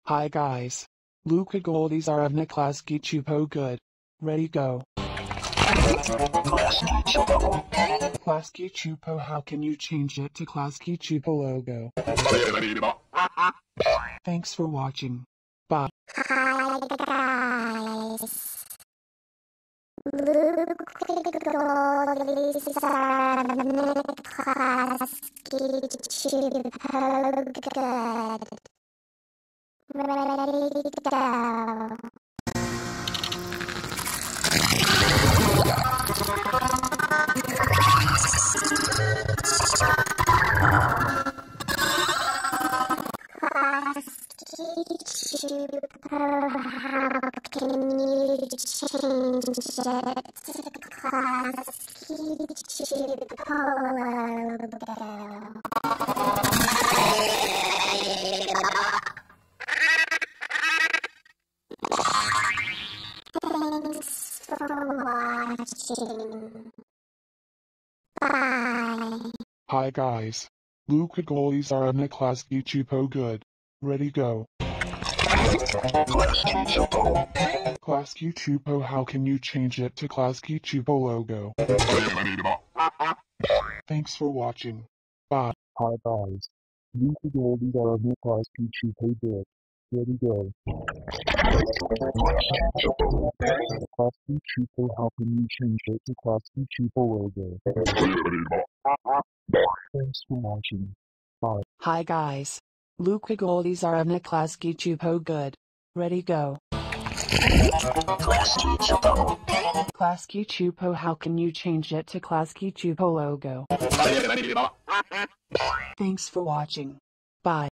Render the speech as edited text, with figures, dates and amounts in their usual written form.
Hi guys. Luka Goldie Tsarevna klasky csupo good. Ready go. Klasky csupo, how can you change it to klasky csupo logo? Thanks for watching. Bye. Hi guys. Luke Goldie Tsarevna klasky csupo good. Ready go. How can you change it to klasky Thanks for watching. Bye. Hi guys. Luka Goldie Tsarevna klasky csupo good. Ready go. Klasky csupo, how can you change it to klasky csupo logo? Thanks for watching. Bye. Hi guys. Luka Goldie Tsarevna klasky csupo good. Ready go. Klasky csupo, how can you change it to klasky csupo logo? Thanks for watching. Bye. Hi guys. Luka Goldie Tsarevna klasky csupo good. Ready go. Klasky csupo, how can you change it to klasky csupo logo? Thanks for watching. Bye.